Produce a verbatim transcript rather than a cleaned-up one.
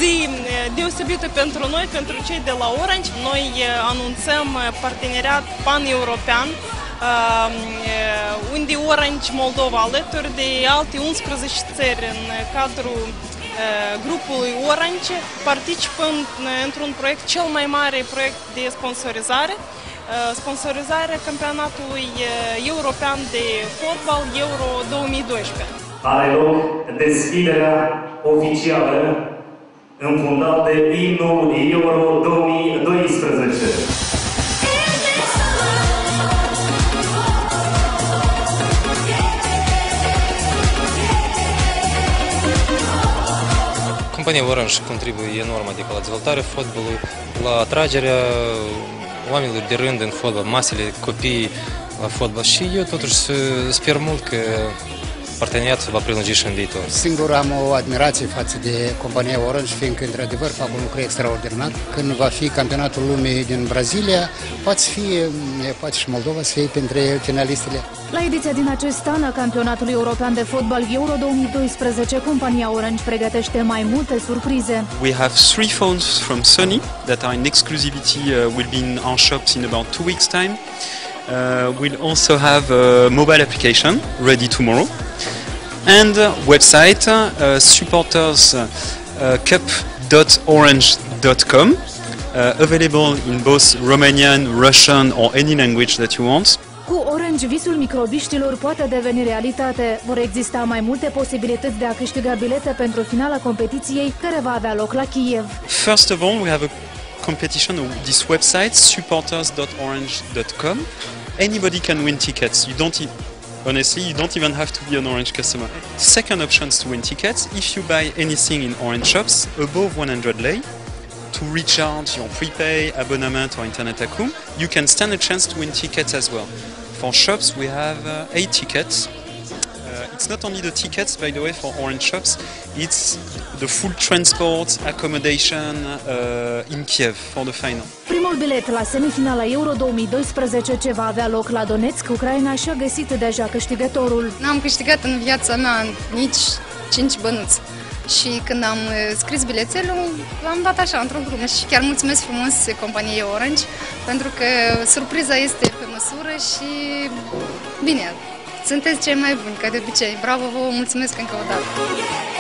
zi deosebită pentru noi, pentru cei de la Orange. Noi anunțăm parteneriat pan-european, unde Orange Moldova, alături de alte unsprezece țări în cadrul grupului Orange, participăm într-un proiect, cel mai mare proiect de sponsorizare, sponsorizarea campionatului european de fotbal Euro două mii doisprezece. Are loc deschiderea oficială în fundal de imnul Euro două mii doisprezece. Compania Orange contribuie enorm, adică la dezvoltarea fotbalului, la atragerea oamenilor de rând în fotbal, masele copii la fotbal și eu totuși sper mult că parteneriatul va prelungi și în viitor. Singur am o admirație față de compania Orange, fiindcă într-adevăr fac un lucru extraordinar. Când va fi campionatul lumii din Brazilia, poate fi, poate și Moldova să fie printre finalistele. La ediția din acest an a campionatului european de fotbal Euro două mii doisprezece, compania Orange pregătește mai multe surprize. We have three phones from Sony that are in exclusivity, uh, will be in our shops in about two weeks time. Uh, we'll also have a mobile application ready tomorrow and uh, website uh, supporters uh, cup dot orange dot com, uh, available in both Romanian, Russian or any language that you want. Cu Orange, visul microbiștilor poate deveni realitate. Vor exista mai multe posibilități de a câștiga bilete pentru finala competiției, care va avea loc la Kiev. First of all, we have a competition on this website, supporters dot orange dot com. Anybody can win tickets. You don't, e honestly, you don't even have to be an Orange customer. Second option is to win tickets. If you buy anything in Orange shops above one hundred lei, to recharge your prepay, abonnement or internet account, you can stand a chance to win tickets as well. For shops, we have uh, eight tickets. Uh, it's not only the tickets, by the way, for Orange shops, it's the full transport, accommodation uh, in Kiev for the final. Primul bilet la semifinala Euro două mii doisprezece, ce va avea loc la Donetsk, Ucraina, și-a găsit deja câștigătorul. N-am câștigat în viața mea nici cinci bănuți. Și când am scris bilețelul, l-am dat așa, într-o glumă. Și chiar mulțumesc frumos companiei Orange, pentru că surpriza este pe măsură și bine, sunteți cei mai buni, ca de obicei. Bravo vouă, mulțumesc încă o dată!